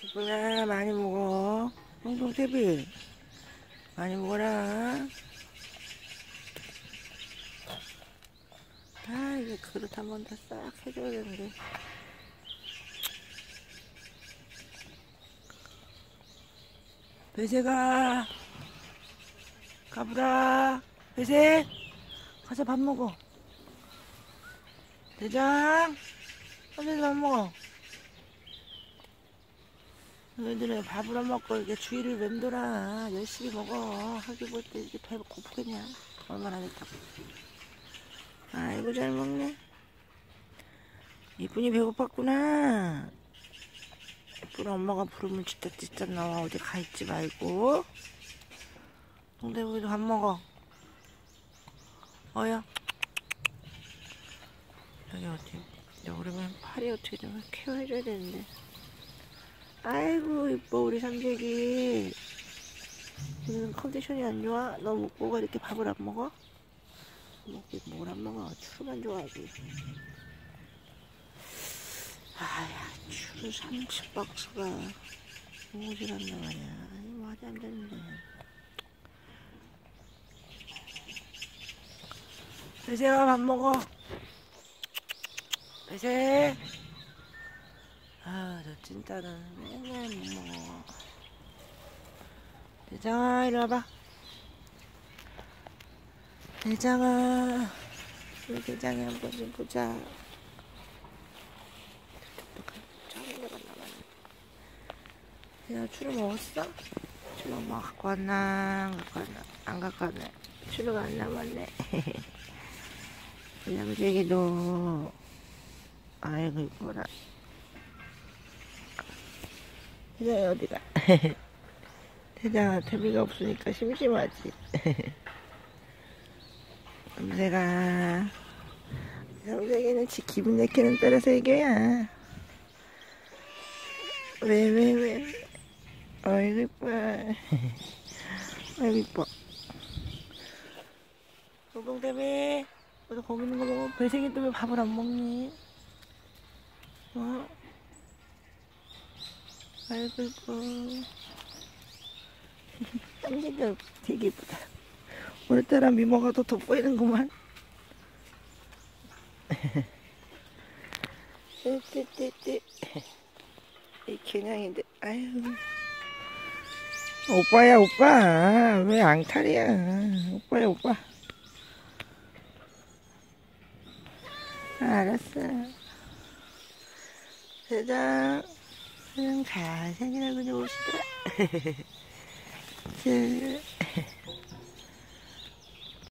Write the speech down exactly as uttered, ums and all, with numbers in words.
이쁘나 많이 먹어. 똥똥태비 많이 먹어라. 아 이제 그릇 한 번 더 싹 해줘야 되는데. 배새가 가보라. 배새 가서 밥 먹어. 대장 어디서 밥 먹어. 너희들은 밥을 안 먹고 이렇게 주위를 맴돌아. 열심히 먹어. 하기 볼 때 이렇게 배 고프겠냐. 얼마나 됐다고. 아이고 잘 먹네. 이쁜이 배고팠구나. 이쁜 엄마가 부르면 진짜 진짜 나와. 어디 가있지 말고. 동대구이도 밥 먹어. 어여 여기 어디 여름엔 팔이 어떻게 좀 케어해줘야 되는데. 아이고 이뻐 우리 삼색이. 오늘은 컨디션이 안 좋아? 너 먹고가 이렇게 밥을 안 먹어? 먹기 뭘 안 먹어. 추루만 좋아하지. 아야 추루 삼십 박스가 오질 않나 말이야. 이거 말이 안 되는데. 배새가 밥 먹어. 배새. 아, 저 찐따는 맨날 못 먹어. 대장아, 이리 와봐. 대장아, 우리 대장이 한번 좀 보자. 똑똑한 짱내가 나가네. 야, 추루 먹었어? 추루 엄마 갖고 왔나? 안 갖고 왔나? 안 갖고 왔네. 추루가 안 남았네. 우리 남자애기도, 아이고, 이뻐라. 대장이 어디가? 대장아, 태비가 없으니까 심심하지. 남새가 남새기는 지 기분 내키는 따라서 이겨야. 왜 왜 왜? 아이고 이뻐. 아이고 이뻐. 동동태비 너도 거기 있는 거 먹어. 배생이 또 왜 밥을 안 먹니? 어? 아이고 이뻐. 땀진다. 되게 이쁘다. 오늘따라 미모가 더 돋보이는구만. 띠띠띠띠. 이 겨냥인데, 아유. 오빠야, 오빠. 왜 앙탈이야. 오빠야, 오빠. 아, 알았어. 대장. 대장 잘생기라고 좀 오시더라.